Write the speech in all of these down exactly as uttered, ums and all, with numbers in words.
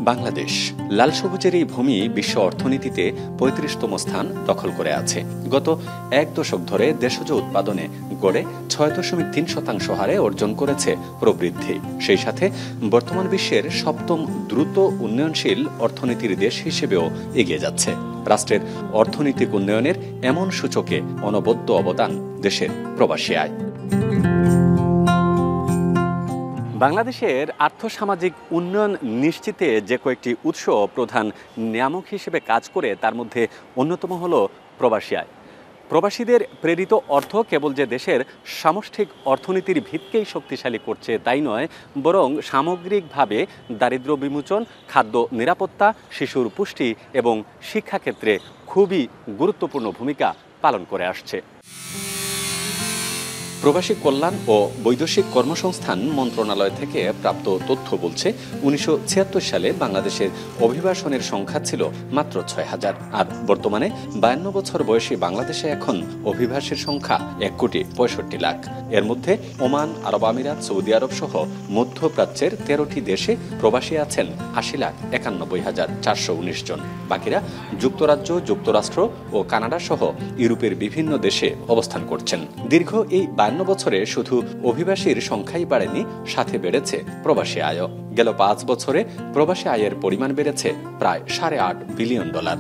বাংলাদেশ লাল সবুজের এই ভূমি বিশ্ব অর্থনীতিতে পঁয়ত্রিশতম স্থান দখল করে আছে। গত এক দশক ধরে দেশজ উৎপাদনে গড়ে ছয় দশমিক তিন শতাংশ হারে অর্জন করেছে প্রবৃদ্ধি। সেই সাথে বর্তমান বিশ্বের সপ্তম দ্রুত উন্নয়নশীল অর্থনীতির দেশ হিসেবেও এগিয়ে যাচ্ছে। রাষ্ট্রের অর্থনৈতিক উন্নয়নের এমন সূচকে অনবদ্য অবদান দেশের প্রবাসী আয়। বাংলাদেশের আর্থসামাজিক উন্নয়ন নিশ্চিতে যে কয়েকটি উৎস প্রধান নিয়ামক হিসেবে কাজ করে তার মধ্যে অন্যতম হল প্রবাসী আয়। প্রবাসীদের প্রেরিত অর্থ কেবল যে দেশের সামষ্টিক অর্থনীতির ভিতকেই শক্তিশালী করছে তাই নয়, বরং সামগ্রিকভাবে দারিদ্র্য বিমোচন, খাদ্য নিরাপত্তা, শিশুর পুষ্টি এবং শিক্ষাক্ষেত্রে খুবই গুরুত্বপূর্ণ ভূমিকা পালন করে আসছে। প্রবাসী কল্যাণ ও বৈদেশিক কর্মসংস্থান মন্ত্রণালয় থেকে প্রাপ্ত তথ্য বলছে, উনিশশো ছিয়াত্তর সালে বাংলাদেশের অভিবাসনের সংখ্যা ছিল মাত্র ছয় হাজার, আর বর্তমানে বায়ান্ন বছর বয়সী বাংলাদেশে এখন অভিবাসীর সংখ্যা এক কোটি পঁয়ষট্টি লাখ। এর মধ্যে ওমান, আরব আমিরাত, সৌদি আরব সহ মধ্যপ্রাচ্যের তেরোটি দেশে প্রবাসী আছেন আশি লাখ একানব্বই হাজার চারশো উনিশ জন। বাকিরা যুক্তরাজ্য, যুক্তরাষ্ট্র ও কানাডা সহ ইউরোপের বিভিন্ন দেশে অবস্থান করছেন। দীর্ঘ এই বায়ান্ন বছরে শুধু অভিবাসীর সংখ্যাই বাড়েনি, সাথে বেড়েছে প্রবাসী আয়ও। গেল পাঁচ বছরে প্রবাসী আয়ের পরিমাণ বেড়েছে প্রায় সাড়ে আট বিলিয়ন ডলার।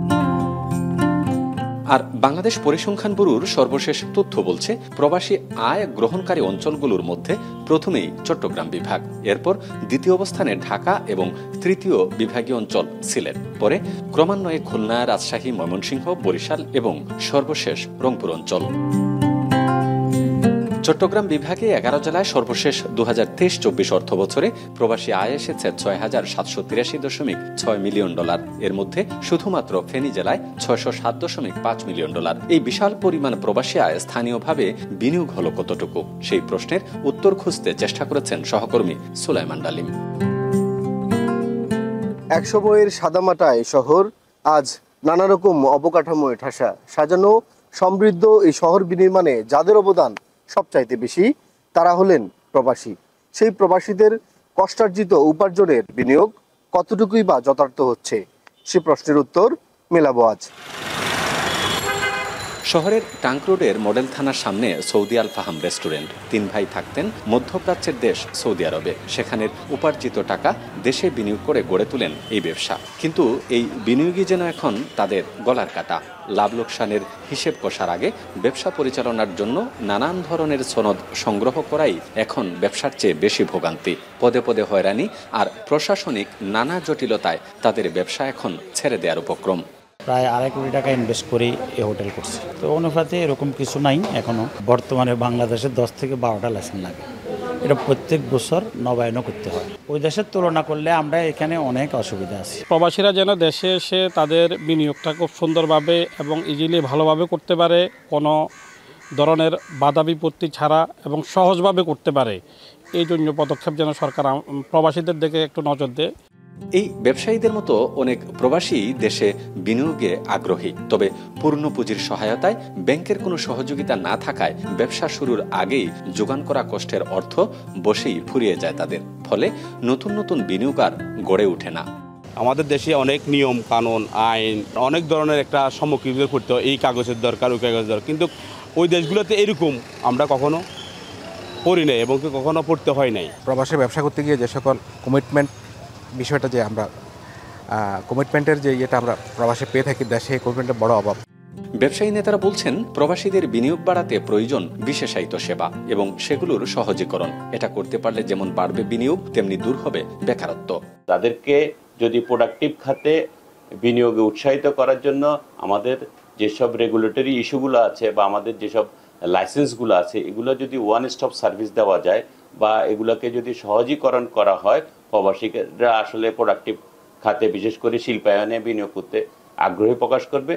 আর বাংলাদেশ পরিসংখ্যান ব্যুরোর সর্বশেষ তথ্য বলছে, প্রবাসী আয় গ্রহণকারী অঞ্চলগুলোর মধ্যে প্রথমেই চট্টগ্রাম বিভাগ, এরপর দ্বিতীয় অবস্থানে ঢাকা এবং তৃতীয় বিভাগীয় অঞ্চল সিলেট, পরে ক্রমান্বয়ে খুলনা, রাজশাহী, ময়মনসিংহ, বরিশাল এবং সর্বশেষ রংপুর অঞ্চল। চট্টগ্রাম বিভাগে এগারো জেলায় সর্বশেষ দু হাজার তেইশ চব্বিশ অর্থ বছরে প্রবাসী আয় এসেছে ছয় হাজার সাতশো তিরাশি দশমিক ছয় মিলিয়ন ডলার। এর মধ্যে শুধুমাত্র ফেনী জেলায় ছয়শো সাত দশমিক পাঁচ মিলিয়ন ডলার। এই বিশাল পরিমাণ প্রবাসী আয় স্থানীয়ভাবে বিনিয়োগ হল কতটুকু, সেই প্রশ্নের উত্তর খুঁজতে চেষ্টা করেছেন সহকর্মী সুলাইমান ডালিম। একশো বইয়ের সাদামাটা এই শহর আজ নানা রকম অবকাঠামোয় ঠাসা। সাজানো সমৃদ্ধ এই শহর বিনির্মাণে যাদের অবদান সবচাইতে বেশি তারা হলেন প্রবাসী। সেই প্রবাসীদের কষ্টার্জিত উপার্জনের বিনিয়োগ কতটুকুই বা যথার্থ হচ্ছে, সে প্রশ্নের উত্তর মেলাবো আজ। শহরের টাঙ্ক রোডের মডেল থানার সামনে সৌদি আল ফাহাম রেস্টুরেন্ট। তিন ভাই থাকতেন মধ্যপ্রাচ্যের দেশ সৌদি আরবে। সেখানের উপার্জিত টাকা দেশে বিনিয়োগ করে গড়ে তোলেন এই ব্যবসা। কিন্তু এই বিনিয়োগই যেন এখন তাদের গলার কাটা। লাভ লোকসানের হিসেব কষার আগে ব্যবসা পরিচালনার জন্য নানান ধরনের সনদ সংগ্রহ করাই এখন ব্যবসার চেয়ে বেশি ভোগান্তি। পদে পদে হয়রানি আর প্রশাসনিক নানা জটিলতায় তাদের ব্যবসা এখন ছেড়ে দেওয়ার উপক্রম। প্রায় আড়াই কোটি টাকা ইনভেস্ট করেই এই হোটেল করছি, তো অনুপাতে এরকম কিছু নাই এখনো। বর্তমানে বাংলাদেশে দশ থেকে বারোটা লাইসেন্স লাগে, এটা প্রত্যেক বছর নবায়নও করতে হয়। ওই দেশের তুলনা করলে আমরা এখানে অনেক অসুবিধা আছি। প্রবাসীরা যেন দেশে এসে তাদের বিনিয়োগটা খুব সুন্দরভাবে এবং ইজিলি ভালোভাবে করতে পারে, কোনো ধরনের বাধা বিপত্তি ছাড়া এবং সহজভাবে করতে পারে, এই জন্য পদক্ষেপ যেন সরকার প্রবাসীদের দিকে একটু নজর দেয়। এই ব্যবসায়ীদের মতো অনেক প্রবাসী দেশে বিনিয়োগে আগ্রহী, তবে পূর্ণ পুঁজির সহায়তায় ব্যাংকের কোনো সহযোগিতা না থাকায় ব্যবসা শুরুর আগেই যোগান করা কষ্টের অর্থ বসেই ফুরিয়ে যায় তাদের। ফলে নতুন নতুন বিনিয়োগ আর গড়ে ওঠে না। আমাদের দেশে অনেক নিয়ম কানুন, আইন, অনেক ধরনের একটা সম্মুখীন করতে হয়, এই কাগজের দরকার, ওই কাগজের দরকার, কিন্তু ওই দেশগুলোতে এরকম আমরা কখনো পড়ি নাই এবং কখনো পড়তে হয় নাই। প্রবাসে ব্যবসা করতে গিয়ে যে সকল কমিটমেন্ট বিষয়টা যে আমরা কমিটমেন্টের যে ইয়েটা আমরা প্রবাসে পেয়ে থাকি, দেশে কমিটমেন্টের বড় অভাব। ব্যবসায়ী নেতারা বলছেন, প্রবাসীদের বিনিয়োগ বাড়াতে প্রয়োজন বিশেষায়িত সেবা এবং সেগুলোর সহজীকরণ। এটা করতে পারলে যেমন বাড়বে বিনিয়োগ, তেমনি দূর হবে বেকারত্ব। তাদেরকে যদি প্রোডাক্টিভ খাতে বিনিয়োগে উৎসাহিত করার জন্য আমাদের যেসব রেগুলেটরি ইস্যুগুলো আছে বা আমাদের যেসব লাইসেন্সগুলো আছে, এগুলো যদি ওয়ান স্টপ সার্ভিস দেওয়া যায় বা এগুলোকে যদি সহজীকরণ করা হয়, প্রবাসীরা আসলে প্রোডাক্টিভ খাতে বিশেষ করে শিল্পায়নে বিনিয়োগ করতে আগ্রহী প্রকাশ করবে।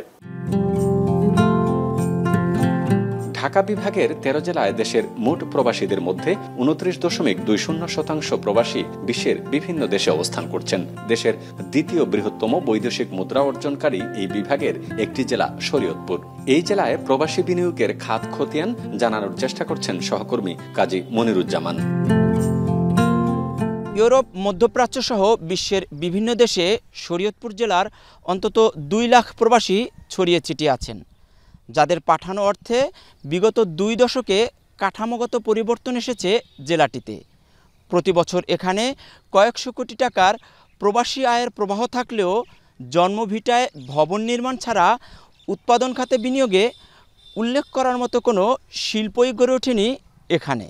ঢাকা বিভাগের তেরো জেলায় দেশের মোট প্রবাসীদের মধ্যে উনত্রিশ দশমিক দুই শূন্য শতাংশ প্রবাসী বিশ্বের বিভিন্ন দেশে অবস্থান করছেন। দেশের দ্বিতীয় বৃহত্তম বৈদেশিক মুদ্রা অর্জনকারী এই বিভাগের একটি জেলা শরীয়তপুর। এই জেলায় প্রবাসী বিনিয়োগের খাত খতিয়ান জানানোর চেষ্টা করছেন সহকর্মী কাজী মনিরুজ্জামান। ইউরোপ, মধ্যপ্রাচ্য সহ বিশ্বের বিভিন্ন দেশে শরীয়তপুর জেলার অন্তত দুই লাখ প্রবাসী ছড়িয়ে ছিটিয়ে আছেন, যাদের পাঠানো অর্থে বিগত দুই দশকে কাঠামোগত পরিবর্তন এসেছে জেলাটিতে। প্রতি বছর এখানে কয়েকশো কোটি টাকার প্রবাসী আয়ের প্রবাহ থাকলেও জন্মভিটায় ভবন নির্মাণ ছাড়া উৎপাদন খাতে বিনিয়োগে উল্লেখ করার মতো কোনো শিল্পই গড়ে ওঠেনি এখানে।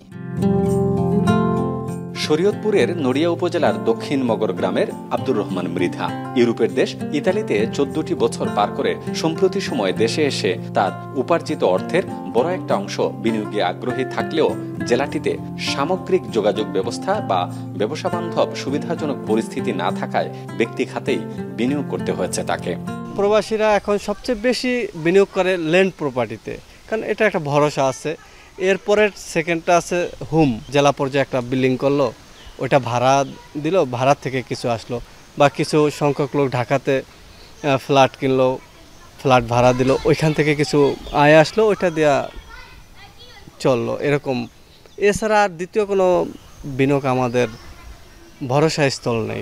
শরীয়তপুরের নড়িয়া উপজেলার দক্ষিণ মগর গ্রামের আব্দুর রহমান মৃধা ইউরোপের দেশ ইতালিতে চোদ্দটি বছর পার করে সম্প্রতি সময় দেশে এসে তার উপার্জিত অর্থের বড় একটা অংশ বিনিয়োগে আগ্রহী থাকলেও জেলাটিতে সামগ্রিক যোগাযোগ ব্যবস্থা বা ব্যবসা বান্ধব সুবিধাজনক পরিস্থিতি না থাকায় ব্যক্তি খাতেই বিনিয়োগ করতে হয়েছে তাকে। প্রবাসীরা এখন সবচেয়ে বেশি বিনিয়োগ করে ল্যান্ড প্রপার্টিতে, কারণ এটা একটা ভরসা আছে। এরপরের সেকেন্ডটা আছে হোম, জেলা পর্যায়ে একটা বিল্ডিং করলো, ওইটা ভাড়া দিল, ভাড়া থেকে কিছু আসলো, বা কিছু সংখ্যক লোক ঢাকাতে ফ্ল্যাট কিনলো, ফ্ল্যাট ভাড়া দিল, ওইখান থেকে কিছু আয় আসলো, ওইটা দেওয়া চললো এরকম। এছাড়া আর দ্বিতীয় কোনো বিনিয়োগ আমাদের ভরসা স্থল নেই।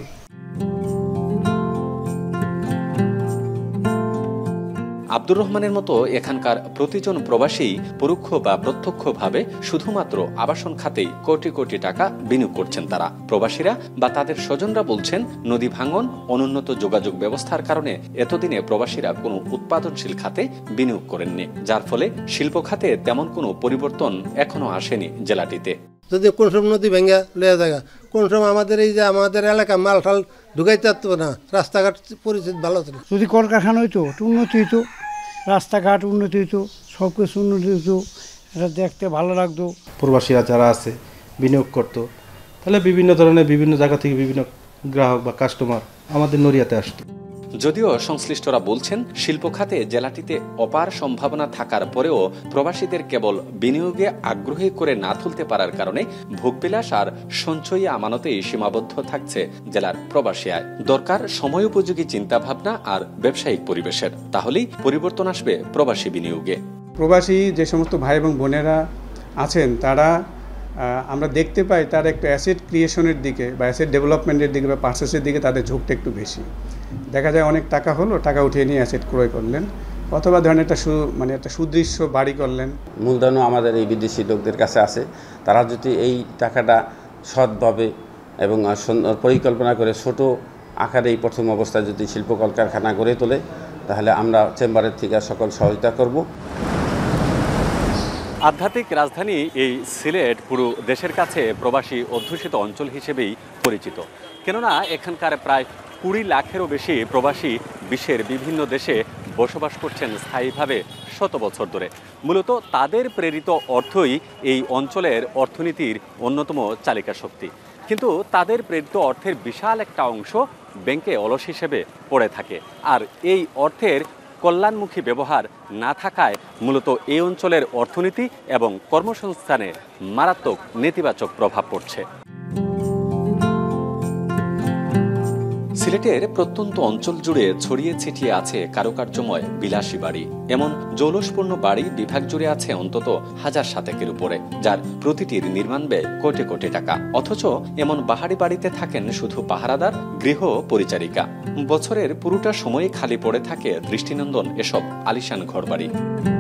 আব্দুর রহমানের মতো এখানকার প্রতিজন প্রবাসী পরোক্ষ বা প্রত্যক্ষভাবে শুধুমাত্র আবাসন খাতেই কোটি কোটি টাকা বিনিয়োগ করছেন তারা। প্রবাসীরা বা তাদের স্বজনরা বলছেন, নদী ভাঙন, অনুন্নত যোগাযোগ ব্যবস্থার কারণে এতদিনে প্রবাসীরা কোনো উৎপাদনশীল খাতে বিনিয়োগ করেননি, যার ফলে শিল্প খাতে তেমন কোনো পরিবর্তন এখনো আসেনি জেলাটিতে। যদি কোন সময় নদী ভেঙে লেয়া জায়গা, কোন সময় আমাদের এই যে আমাদের এলাকা মাল ঠাল ঢুকাইতে পারতো না, রাস্তাঘাট পরিস্থিতি ভালো ছিল। যদি কলকারখানা হইতো, উন্নতি হইতো, রাস্তাঘাট উন্নতি হইতো, সব কিছু উন্নতি হইতো, এটা দেখতে ভালো লাগতো। প্রবাসীরা যারা আছে বিনিয়োগ করতো, তাহলে বিভিন্ন ধরনের বিভিন্ন জায়গা থেকে বিভিন্ন গ্রাহক বা কাস্টমার আমাদের নড়িয়াতে আসতো। যদিও সংশ্লিষ্টরা বলছেন, শিল্প খাতে জেলাটিতে অপার সম্ভাবনা থাকার পরেও প্রবাসীদের কেবল বিনিয়োগে আগ্রহী করে না তুলতে পারার কারণে ভোগবিলাস আর সঞ্চয়ী আমানতেই সীমাবদ্ধ থাকছে জেলার প্রবাসী আয়। দরকার সময়োপযোগী চিন্তাভাবনা আর ব্যবসায়িক পরিবেশের, তাহলেই পরিবর্তন আসবে প্রবাসী বিনিয়োগে। প্রবাসী যে সমস্ত ভাই এবং বোনেরা আছেন, তারা আমরা দেখতে পাই তার একটা অ্যাসেট ক্রিয়েশনের দিকে বা অ্যাসেট ডেভেলপমেন্টের দিকে বা পারচেসের দিকে তাদের ঝোঁকটা একটু বেশি। দেখা যায় অনেক টাকা হলো, টাকা উঠিয়ে নিয়ে অ্যাসেট ক্রয় করলেন, অথবা ধরেন একটা সু মানে একটা সুদৃশ্য বাড়ি করলেন। মূলধনও আমাদের এই বিদেশি লোকদের কাছে আছে, তারা যদি এই টাকাটা সৎভাবে এবং পরিকল্পনা করে ছোট আকারে এই প্রথম অবস্থায় যদি শিল্প কলকারখানা গড়ে তোলে, তাহলে আমরা চেম্বারের থেকে সকল সহযোগিতা করব। আধ্যাত্মিক রাজধানী এই সিলেট পুরো দেশের কাছে প্রবাসী অধ্যুষিত অঞ্চল হিসেবেই পরিচিত, কেননা এখানকার প্রায় কুড়ি লাখেরও বেশি প্রবাসী বিশ্বের বিভিন্ন দেশে বসবাস করছেন স্থায়ীভাবে শত বছর ধরে। মূলত তাদের প্রেরিত অর্থই এই অঞ্চলের অর্থনীতির অন্যতম চালিকা শক্তি, কিন্তু তাদের প্রেরিত অর্থের বিশাল একটা অংশ ব্যাংকে অলস হিসেবে পড়ে থাকে, আর এই অর্থের কল্যাণমুখী ব্যবহার না থাকায় মূলত এই অঞ্চলের অর্থনীতি এবং কর্মসংস্থানে মারাত্মক নেতিবাচক প্রভাব পড়ছে। সিলেটের প্রত্যন্ত অঞ্চল জুড়ে ছড়িয়ে ছিটিয়ে আছে কারুকার্যময় বিলাসী বাড়ি। এমন জৌলসপূর্ণ বাড়ি বিভাগ জুড়ে আছে অন্তত হাজার সাতেকের উপরে, যার প্রতিটির নির্মাণ ব্যয় কোটি কোটি টাকা। অথচ এমন বাহারি বাড়িতে থাকেন শুধু পাহারাদার, গৃহ পরিচারিকা। বছরের পুরোটা সময় খালি পড়ে থাকে দৃষ্টিনন্দন এসব আলিশান ঘরবাড়ি।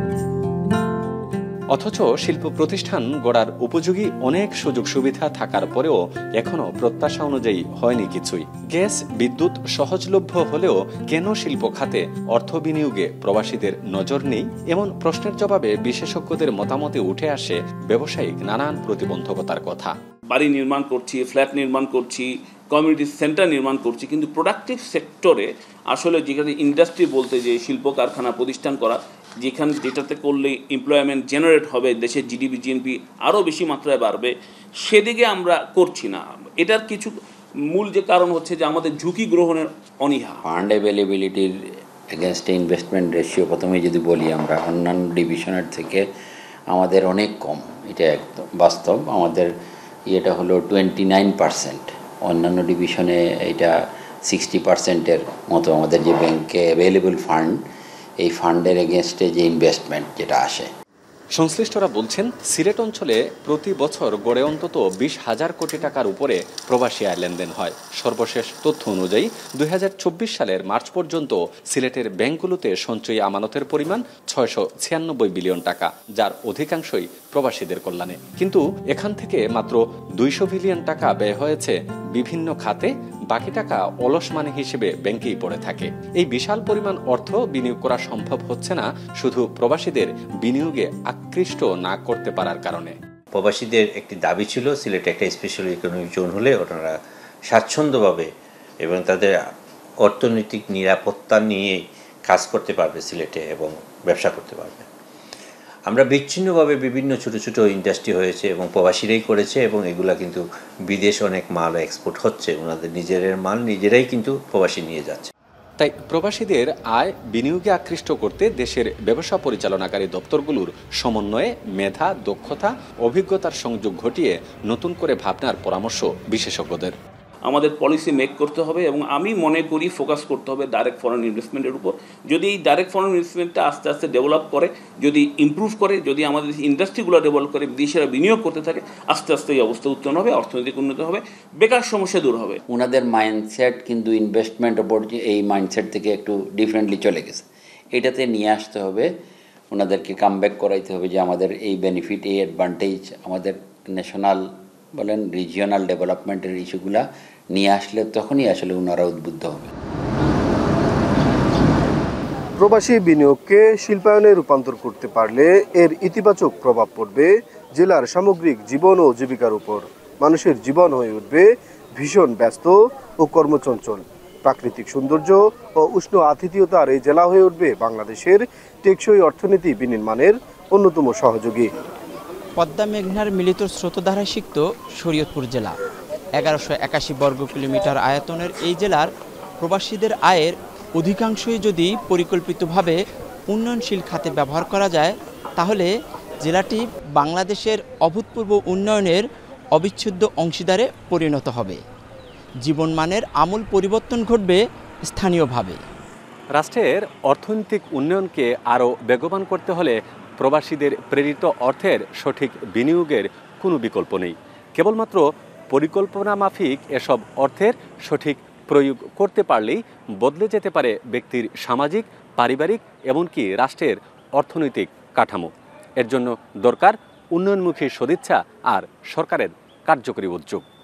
অথচ শিল্প প্রতিষ্ঠান গড়ার উপযোগী অনেক সুযোগ সুবিধা থাকার পরেও এখনো প্রত্যাশা অনুযায়ী হয়নি কিছুই। গ্যাস, বিদ্যুৎ সহজলভ্য হলেও কেন শিল্প খাতে অর্থ বিনিয়োগে প্রবাসীদের নজর নেই? এমন প্রশ্নের জবাবে বিশেষজ্ঞদের মতামতে উঠে আসে ব্যবসায়িক নানান প্রতিবন্ধকতার কথা। বাড়ি নির্মাণ করছি, ফ্ল্যাট নির্মাণ করছি, কমিউনিটি সেন্টার নির্মাণ করছি, কিন্তু প্রোডাক্টিভ সেক্টরে আসলে যেখানে ইন্ডাস্ট্রি বলতে যে শিল্প কারখানা প্রতিষ্ঠান করা, যেখানে যেটাতে করলে এমপ্লয়মেন্ট জেনারেট হবে, দেশের জিডিপি জিএনপি আরও বেশি মাত্রায় বাড়বে, সেদিকে আমরা করছি না। এটার কিছু মূল যে কারণ হচ্ছে যে আমাদের ঝুঁকি গ্রহণের অনীহা। ফান্ড অ্যাভেলেবিলিটির এগেনস্টে ইনভেস্টমেন্ট রেশিও প্রথমেই যদি বলি, আমরা অন্যান্য ডিভিশনের থেকে আমাদের অনেক কম, এটা একদম বাস্তব। আমাদের ইয়েটা হলো টোয়েন্টি নাইন পার্সেন্ট, অন্যান্য ডিভিশনে এটা সিক্সটি পার্সেন্টের মতো আমাদের যে ব্যাংকে অ্যাভেলেবল ফান্ড, এই ফান্ডের এগেনস্টে যে ইনভেস্টমেন্ট যেটা আসে। সংশ্লিষ্টরা বলছেন, সিলেট অঞ্চলে প্রতি বছর গড়ে অন্তত বিশ হাজার কোটি টাকার উপরে প্রবাসী আয় লেনদেন হয়। সর্বশেষ তথ্য অনুযায়ী দুই হাজার চব্বিশ সালের মার্চ পর্যন্ত সিলেটের ব্যাংকগুলোতে সঞ্চয়ী আমানতের পরিমাণ ছয়শো ছিয়ানব্বই বিলিয়ন টাকা, যার অধিকাংশই প্রবাসীদের কল্যাণে। কিন্তু এখান থেকে মাত্র দুইশো বিলিয়ন টাকা ব্যয় হয়েছে বিভিন্ন খাতে, বাকি টাকা অলস মানি হিসেবে ব্যাংকেই পড়ে থাকে। এই বিশাল পরিমাণ অর্থ বিনিয়োগ করা সম্ভব হচ্ছে না শুধু প্রবাসীদের বিনিয়োগে আকৃষ্ট না করতে পারার কারণে। প্রবাসীদের একটি দাবি ছিল সিলেটে একটা স্পেশাল ইকোনমিক জোন হলে ওনারা স্বাচ্ছন্দ্যভাবে এবং তাদের অর্থনৈতিক নিরাপত্তা নিয়ে কাজ করতে পারবে সিলেটে এবং ব্যবসা করতে পারবে। আমরা বিচ্ছিন্নভাবে বিভিন্ন ছোটো ছোটো ইন্ডাস্ট্রি হয়েছে এবং প্রবাসীরাই করেছে এবং এগুলা কিন্তু বিদেশ অনেক মাল এক্সপোর্ট হচ্ছে, ওনাদের নিজেদের মাল নিজেরাই কিন্তু প্রবাসী নিয়ে যাচ্ছে। তাই প্রবাসীদের আয় বিনিয়োগে আকৃষ্ট করতে দেশের ব্যবসা পরিচালনাকারী দপ্তরগুলোর সমন্বয়ে মেধা, দক্ষতা, অভিজ্ঞতার সংযোগ ঘটিয়ে নতুন করে ভাবনার পরামর্শ বিশেষজ্ঞদের। আমাদের পলিসি মেক করতে হবে এবং আমি মনে করি ফোকাস করতে হবে ডাইরেক্ট ফরেন ইনভেস্টমেন্টের উপর। যদি এই ডাইরেক্ট ফরেন ইনভেস্টমেন্টটা আস্তে আস্তে ডেভেলপ করে, যদি ইমপ্রুভ করে, যদি আমাদের ইন্ডাস্ট্রিগুলো ডেভেলপ করে, বিদেশিরা বিনিয়োগ করতে থাকে, আস্তে আস্তে এই অবস্থা উত্তরণ হবে, অর্থনৈতিক উন্নতি হবে, বেকার সমস্যা দূর হবে। ওনাদের মাইন্ডসেট কিন্তু ইনভেস্টমেন্ট ওপর এই মাইন্ডসেট থেকে একটু ডিফারেন্টলি চলে গেছে। এটাতে নিয়ে আসতে হবে, ওনাদেরকে কামব্যাক করাইতে হবে যে আমাদের এই বেনিফিট, এই অ্যাডভান্টেজ আমাদের ন্যাশনাল বলেন রিজিওনাল ডেভেলপমেন্টের ইস্যুগুলা নিয়ে আসলে তখনই আসলে ওনারা উদ্বুদ্ধ হবে। প্রবাসী বিনিয়োগকে শিল্পায়নে রূপান্তর করতে পারলে এর ইতিবাচক প্রভাব পড়বে জেলার সামগ্রিক জীবন ও জীবিকার উপর। মানুষের জীবন হয়ে উঠবে ভীষণ ব্যস্ত ও কর্মচঞ্চল। প্রাকৃতিক সৌন্দর্য ও উষ্ণ আতিথেয়তার এই জেলা হয়ে উঠবে বাংলাদেশের টেকসই অর্থনীতি বিনির্মাণের অন্যতম সহযোগী। পদ্মা মেঘনার মিলিত স্রোতধারায় সিক্ত শরীয়তপুর জেলা। এগারোশো একাশি বর্গ কিলোমিটার আয়তনের এই জেলার প্রবাসীদের আয়ের অধিকাংশই যদি পরিকল্পিতভাবে উন্নয়নশীল খাতে ব্যবহার করা যায়, তাহলে জেলাটি বাংলাদেশের অভূতপূর্ব উন্নয়নের অবিচ্ছেদ্য অংশীদারে পরিণত হবে। জীবনমানের আমূল পরিবর্তন ঘটবে স্থানীয়ভাবে। রাষ্ট্রের অর্থনৈতিক উন্নয়নকে আরও বেগবান করতে হলে প্রবাসীদের প্রেরিত অর্থের সঠিক বিনিয়োগের কোনো বিকল্প নেই। কেবলমাত্র পরিকল্পনা মাফিক এসব অর্থের সঠিক প্রয়োগ করতে পারলেই বদলে যেতে পারে ব্যক্তির সামাজিক, পারিবারিক এমনকি রাষ্ট্রের অর্থনৈতিক কাঠামো। এর জন্য দরকার উন্নয়নমুখী সদিচ্ছা আর সরকারের কার্যকরী উদ্যোগ।